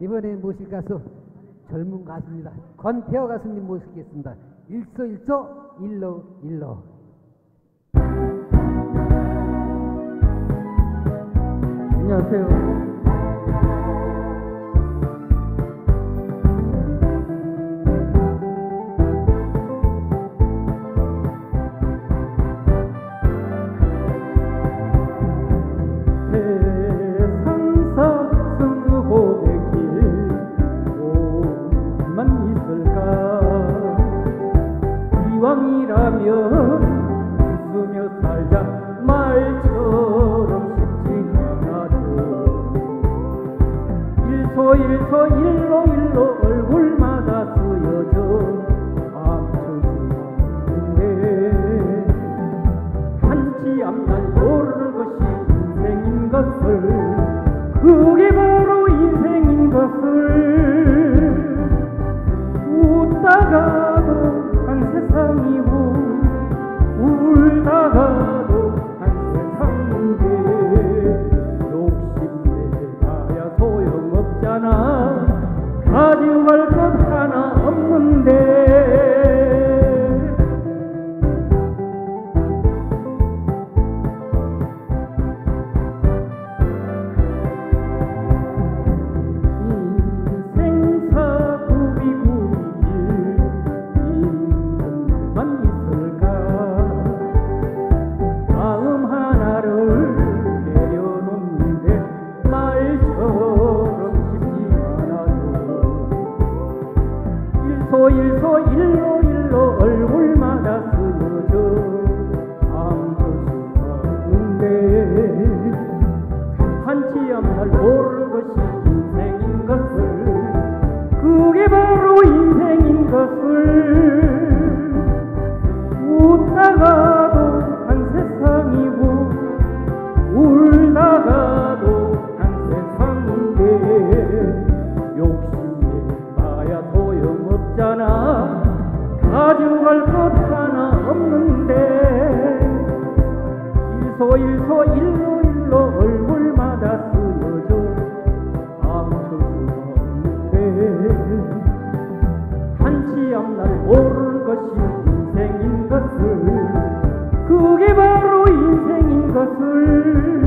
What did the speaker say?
이번에 모실 가수 젊은 가수입니다. 권태호 가수님 모시겠습니다. 일소일소 일로일로. 안녕하세요. 이왕이라면 웃으며 살자 말처럼 쉽지 않아도 일소일소 일로일로 얼굴마다 쓰여져 감출 수 없는데 한치 앞날 모를 것이 인생인 것을 그게 바로 인생인 것을 웃다가도 세상이고 울다가도 한 세상인데 욕심내봐야 소용없잖아. 가져갈 것 하나 없는데 일소 일로일로 얼굴마다 쓰여져 아무도 수가 없는데 한치 앞날 모를 것이 인생인 것을 그게 바로 인생인 것을 웃다가도 한 세상이고 울다가도 한 세상인데 욕심내봐야 소용없잖아. 가져갈 것 하나 없는데 일소일소 일로일로 얼굴마다 쓰여져 감출 수 없는데 한치 앞날 모를 것이 인생인 것을 그게 바로 인생인 것을